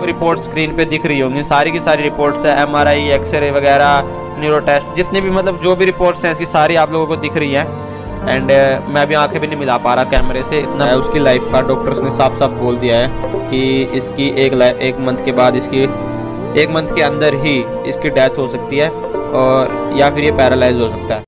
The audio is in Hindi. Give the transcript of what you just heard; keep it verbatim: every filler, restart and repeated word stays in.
रिपोर्ट स्क्रीन पे दिख रही होंगी, सारी की सारी रिपोर्ट्स है, एमआरआई, एक्सरे वगैरह, न्यूरो टेस्ट, जितने भी मतलब जो भी रिपोर्ट्स हैं ऐसी सारी आप लोगों को दिख रही हैं। एंड uh, मैं अभी आंखें भी नहीं मिला पा रहा कैमरे से, इतना है उसकी लाइफ का। डॉक्टर्स ने साफ साफ बोल दिया है कि इसकी एक एक मंथ के बाद, इसकी एक मंथ के अंदर ही इसकी डेथ हो सकती है और या फिर ये पैरालाइज हो सकता है।